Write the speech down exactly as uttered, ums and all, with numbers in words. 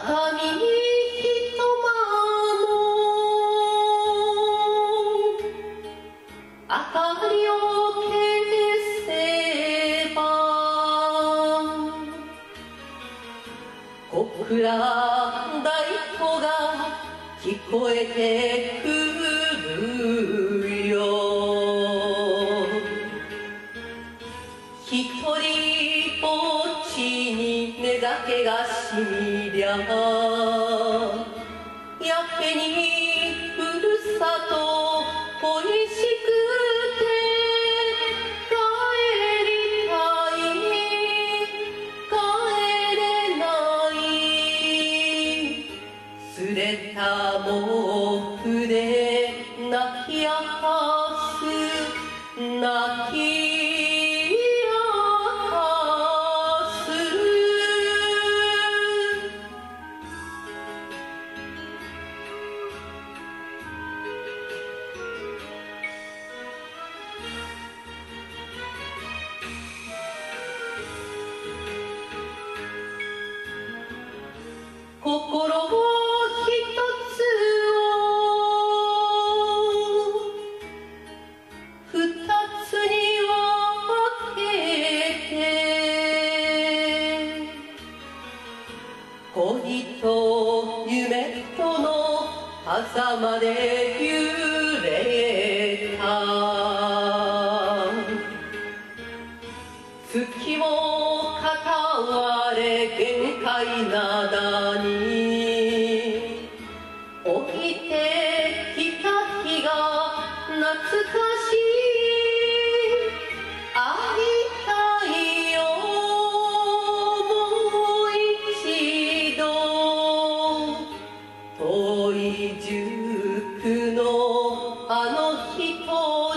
中に一間の明かりを消せば小倉太鼓が聞こえてくるよ。一人ぼっちに寝酒がしみりゃやけにふるさと恋しくて帰りたい帰れないすれた毛布で泣き明かす泣き心を一つを二つに分けて恋と夢との狭間で揺れた月を片割れ限界灘に降りてきた日が懐かしい会いたいよもう一度遠い塾のあの人